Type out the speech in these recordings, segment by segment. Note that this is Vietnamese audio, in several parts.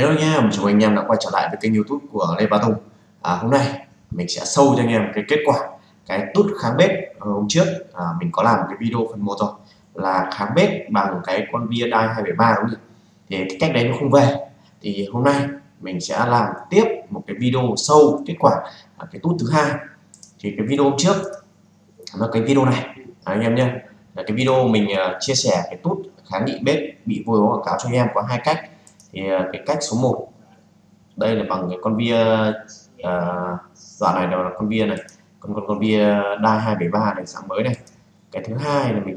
Hello anh em, chào anh em đã quay trở lại với kênh YouTube của Lê Bá Tùng. Hôm nay mình sẽ show cho anh em cái kết quả cái tút kháng bếp. Hôm trước mình có làm cái video phần 1 rồi, là kháng bếp bằng cái con bia đai 273 đúng không? Thì cái cách đấy nó không về. Thì hôm nay mình sẽ làm tiếp một cái video show kết quả cái tút thứ hai. Thì cái video hôm trước là cái video này anh em nhé, là cái video mình chia sẻ cái tút kháng nghị bếp bị vôi quảng cáo cho anh em có hai cách. Thì cái cách số 1 đây là bằng cái con bia đoạn này là con bia này, con bia đai 273 này, dạng mới này. Cái thứ hai là mình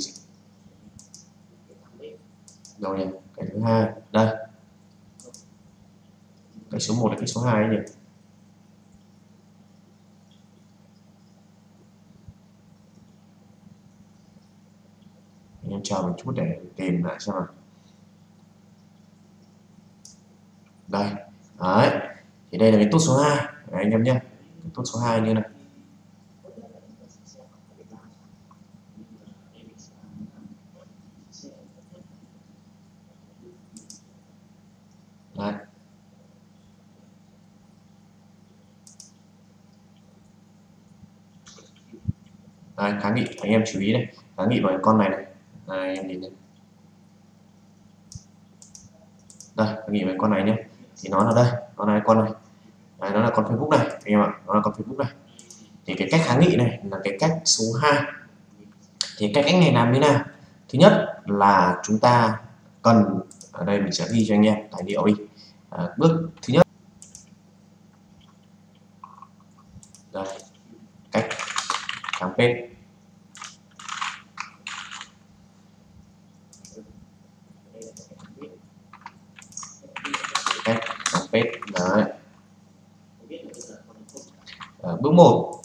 rồi nhỉ, cái thứ hai đây, cái số 1 là cái số 2 ấy nhỉ. Anh em chờ một chút để tìm lại xem nào. Đây đấy, thì đây là cái tút số 2 đấy, anh em nhé, cái tút số 2 như này. Đấy. Đây, kháng nghị anh em chú ý đây, kháng nghị bằng con này này, đây, em nhìn đây, đây kháng nghị với con này nhé. Thì nó là đây, con này đây, nó là con Facebook này anh em ạ, nó là con Facebook này. Thì cái cách kháng nghị này là cái cách số 2. Thì cách này làm như nào? Thứ nhất là chúng ta cần, ở đây mình sẽ ghi cho anh em tài liệu đi. Bước thứ nhất đây, cách kháng bếp. Cách kháng bếp đấy. Bước 1,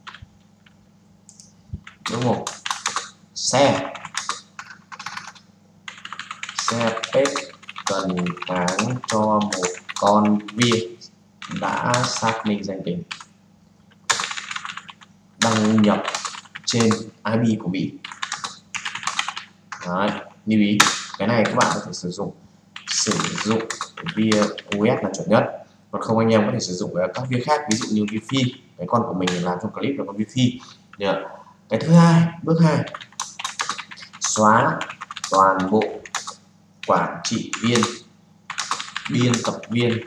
xe bếp cần kháng cho một con bia đã xác minh danh tính, đăng nhập trên IP của Mỹ. Đấy, lưu ý cái này các bạn có thể sử dụng bia US là chuẩn nhất, còn không anh em có thể sử dụng các bia khác, ví dụ như bia phi. Cái con của mình làm trong clip là con bia phi. Cái thứ hai, bước 2, xóa toàn bộ quản trị viên, biên tập viên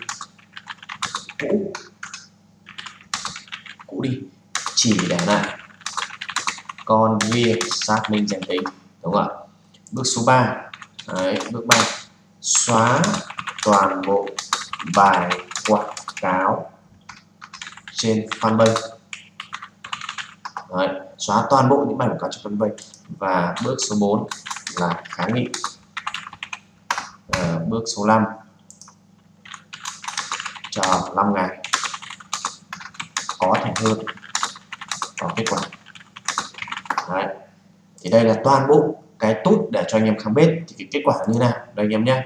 cũ đi, chỉ để lại con bia xác minh danh tính, đúng không ạ? Bước số 3 đấy, bước 3, xóa toàn bộ bài quảng cáo trên fanpage. Đấy, xóa toàn bộ những bài quảng cáo trên fanpage. Và bước số 4 là kháng nghị. Bước số 5, chờ 5 ngày, có thể hơn, có kết quả. Đấy. Thì đây là toàn bộ cái tút để cho anh em kháng bếp. Thì cái kết quả như nào đây anh em nhé.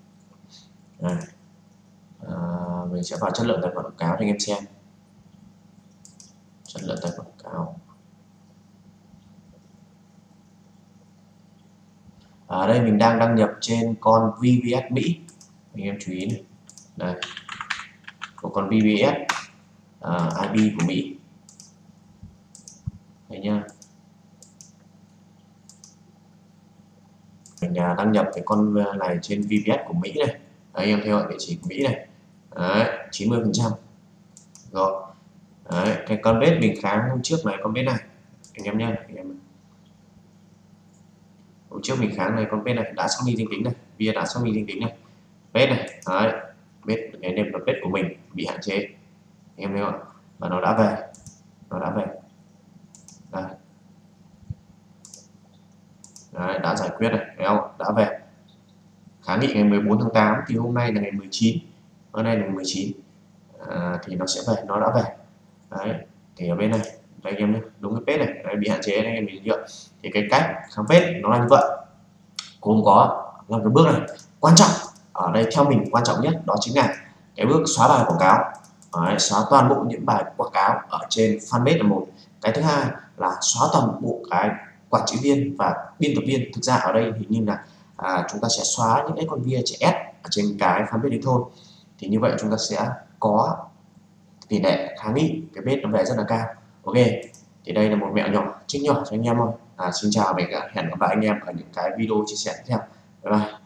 Mình sẽ vào chất lượng tài khoản quảng cáo cho anh em xem. Chất lượng tài khoản quảng cáo. Ở đây mình đang đăng nhập trên con VPS Mỹ, anh em chú ý này. Đây, của con VPS IP của Mỹ đây nha. Mình đăng nhập cái con này trên VPS của Mỹ này. Đấy, anh em theo địa chỉ của Mỹ này. Đấy, 90% rồi. Đấy, cái con bếp mình kháng hôm trước này, con bếp này anh em nhé, hôm trước mình kháng này, con bếp này đã xác minh danh tính này, bia đã xác minh danh tính này, bếp này. Đấy, bếp cái nệm là bếp của mình bị hạn chế, anh em thấy không? Và nó đã về, đây. Đấy, đã giải quyết này, thấy không? Đã về. Kháng nghị ngày 14 tháng 8 thì hôm nay là ngày 19, thì nó sẽ về, nó đã về. Đấy, thì ở bên này đây anh em nhé, đúng cái page này, đây, bị hạn chế anh em nhìn được. Thì cái cách kháng page nó là như vậy, gồm có là cái bước này quan trọng ở đây, theo mình quan trọng nhất đó chính là cái bước xóa bài quảng cáo. Đấy, xóa toàn bộ những bài quảng cáo ở trên fanpage là một. Cái thứ hai là xóa toàn bộ cái quản trị viên và biên tập viên. Thực ra ở đây hình như là chúng ta sẽ xóa những cái con bia trẻ S ở trên cái fanpage đấy thôi. thì như vậy chúng ta sẽ có tỷ lệ kháng nghị cái bếp nó về rất là cao. Ok, thì đây là một mẹo nhỏ, trích nhỏ cho anh em thôi. Xin chào và hẹn gặp lại anh em ở những cái video chia sẻ tiếp theo. Bye bye.